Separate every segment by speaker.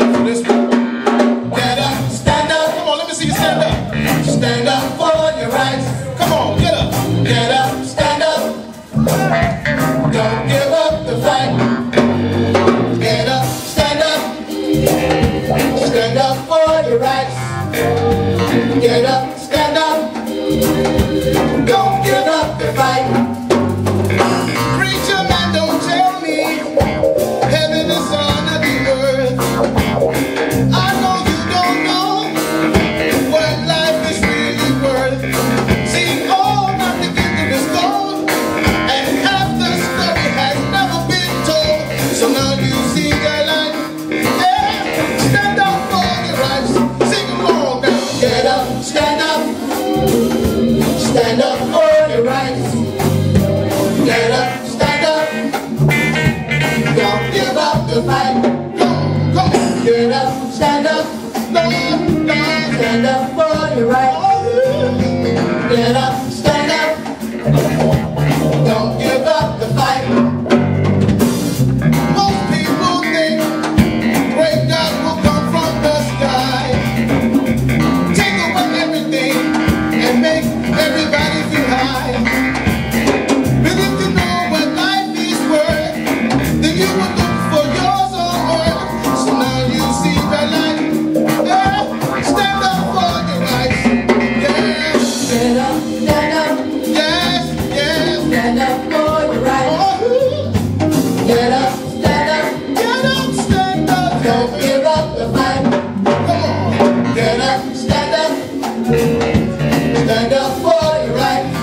Speaker 1: up for this one. Get up, stand up. Come on, let me see you stand up. Stand up for your rights. Come on, get up. Get up, stand up. Don't give up the fight. Get up, stand up. Stand up for your rights. Get up, stand up. Don't give up the fight. Preacher man, don't tell me heaven is under the earth. I know you don't know what life is really worth. See, all not the future is gold, and half the story has never been told. So now you see your life. Yeah, stand up for your rights. Sing along now. Get up, stand up. Stand up for your rights. Get up, stand up. Don't give up the fight. Come on. Get up, stand up. Stand up for your rights. Get up, stand up. Don't give up the fight. Most people think great God will come from the sky, take away everything and make everybody feel high. But if you know what life is worth, then you will look for yours on earth. So now you see the light. Yeah, stand up for your rights. Yeah,
Speaker 2: Get up, stand up.
Speaker 1: yes, yes.
Speaker 2: Stand up for your rights.
Speaker 1: Oh,
Speaker 2: Get up, stand up.
Speaker 1: get up, stand up.
Speaker 2: Don't give up the fight.
Speaker 1: Come on,
Speaker 2: Get up, stand up. Stand up for your rights.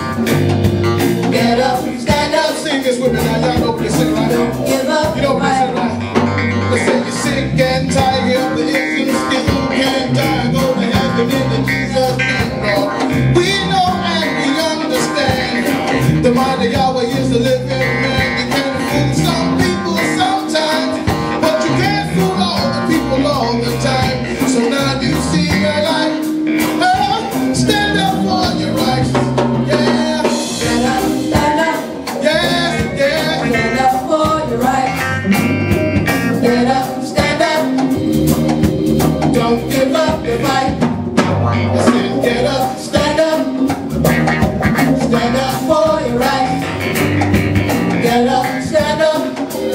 Speaker 2: Get up, stand up.
Speaker 1: sing this with me now. Y'all know what they say, right?
Speaker 2: Don't give up
Speaker 1: You
Speaker 2: the
Speaker 1: know what they say,
Speaker 2: fight.
Speaker 1: right? They say you're sick and tired of the ism, still can't die. Go to heaven in Jesus' name, Lord. We know and we understand the mind of Yahweh is the living man. You can't fool some people sometimes, but you can't fool all the people all the time. So now you see your light. Stand up for your rights. Yeah,
Speaker 2: Get up, stand up.
Speaker 1: yeah, yeah.
Speaker 2: Stand up for your rights. Get up, stand up. Don't give up the fight.
Speaker 1: I said, get up,
Speaker 2: Stand up. Stand up for your rights. Get up, stand up.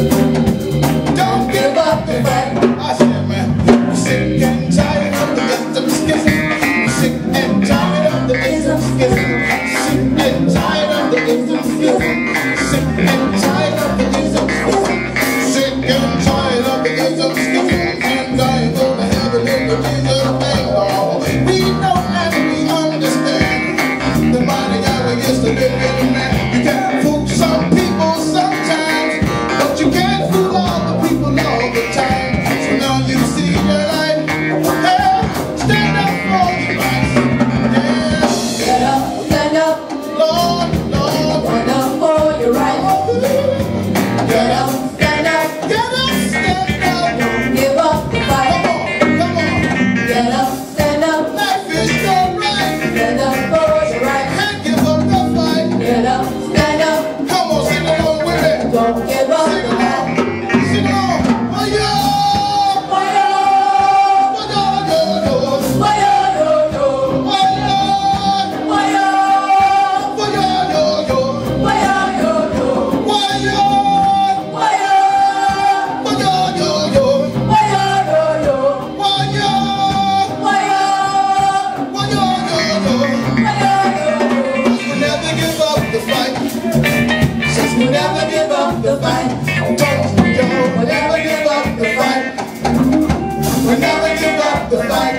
Speaker 1: don't
Speaker 2: Give up the fight.
Speaker 1: I said, man, we're sick and tired of the ism schism. We're sick and tired of the ism schism. Sick and tired of the ism schism. Sick and tired of the ism schism. Sick and tired of the ism schism. And I go to heaven in the Jesus' name, Lord. We know and we understand the mind of Yahweh is the living man. You can't fool some people sometimes, but you can't fool all the people all the time. So now you see your light. Hey, stand up for your rights. Yeah,
Speaker 2: Get up, stand up.
Speaker 1: Lord, Lord.
Speaker 2: Stand up for your rights. Get up, stand up.
Speaker 1: Get up, stand up.
Speaker 2: Don't give up the
Speaker 1: Come
Speaker 2: fight.
Speaker 1: on, come on.
Speaker 2: Get up, stand up.
Speaker 1: Life is so right.
Speaker 2: Stand up for your rights.
Speaker 1: Can't give up the fight.
Speaker 2: Get up, stand up.
Speaker 1: Come on, sing along with me.
Speaker 2: Don't give up
Speaker 1: Sing
Speaker 2: the fight.
Speaker 1: along. Sing along. Oh, yeah.
Speaker 2: Fire!
Speaker 1: Oh, yeah, yeah, yeah.
Speaker 2: Fire, yo, yo.
Speaker 1: Oh, yeah.
Speaker 2: Fire!
Speaker 1: Oh, yeah, yeah, yeah.
Speaker 2: Fire, yo, yo.
Speaker 1: Oh, yeah.
Speaker 2: Fire!
Speaker 1: Oh, yeah, yeah, yeah.
Speaker 2: Fire, yo, yo.
Speaker 1: Oh, yeah.
Speaker 2: Fire!
Speaker 1: Oh, yeah, yeah, yeah.
Speaker 2: Fire, yo, yo.
Speaker 1: We'll never give up the fight. Since we never give up the fight. Don't you we'll never give up the fight. We'll never give up the fight.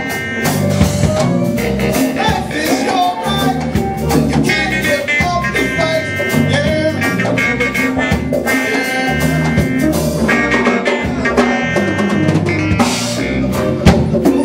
Speaker 1: Life is your right. You can't give up the fight. Yeah.